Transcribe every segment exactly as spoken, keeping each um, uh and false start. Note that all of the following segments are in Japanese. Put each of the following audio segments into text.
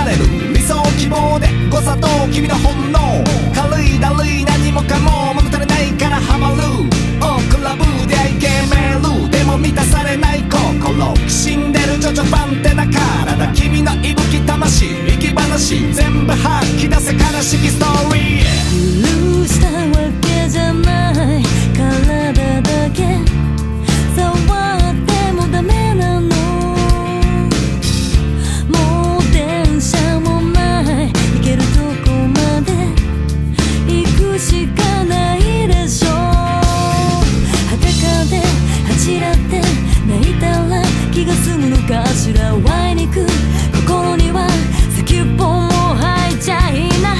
れる理想希望で誤差と君の本能軽いだるい何もかも物足りないからハマるオークラブでイケメールでも満たされない心きしんでるジョジョパンテな体君の息吹魂生き話全部吐き出せ悲しきストーリー許したわけじゃない体だけ触ってもダメなのもう電車もない行けるとこまで行くしかないでしょ裸で恥じらって泣いたら気が済むのかしら湧いにく心には先っぽも吐いちゃいな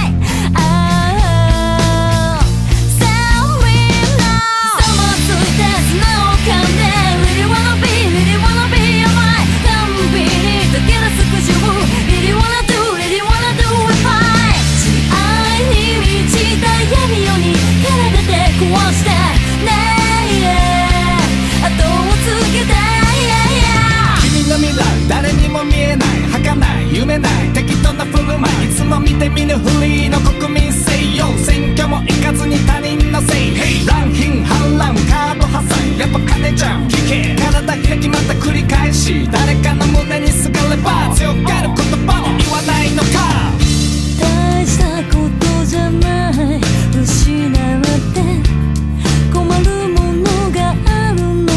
夢ない適当な振る舞いいつも見て見ぬふりの国民性よ選挙も行かずに他人のせい、hey、乱品反乱カード破産やっぱ金じゃん聞け体開きまた繰り返し誰かの胸にすがれば強がる言葉を言わないのか大したことじゃない失って困るものがあるの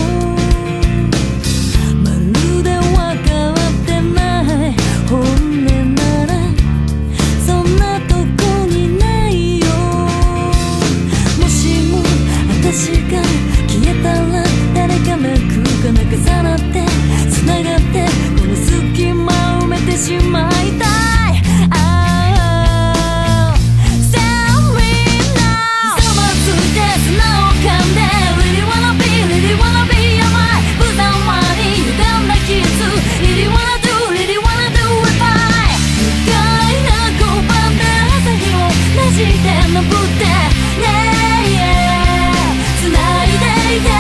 まるで分かってない本音ならそんなとこにないよもしも私が消えたら誰か泣くか泣かさなって繋がってこの隙間を埋めてしまいたいああ Tell me now ひざまずいて砂を噛んで Really wanna be, really wanna be 甘い無残はに歪んだ傷 Really wanna do, really wanna do it fine 深いな交番で朝日をねじって登ってねえ繋いでいて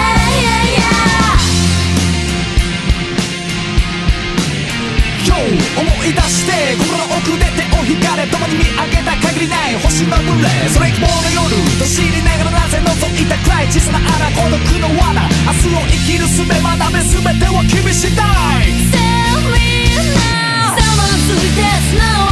Yo 思い出して心の奥で手を引かれ共に見上げた限りない星の群れそれ希望の夜と知りながらなぜ覗いたくらい小さな穴孤独の罠明日を生きる術学べ全てを君次第 Tell me now さまずいて砂を